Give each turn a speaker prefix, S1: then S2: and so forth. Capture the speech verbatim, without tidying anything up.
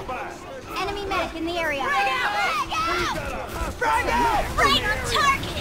S1: Enemy medic in the area. Frag out! Frag out! Frag out! Right on target!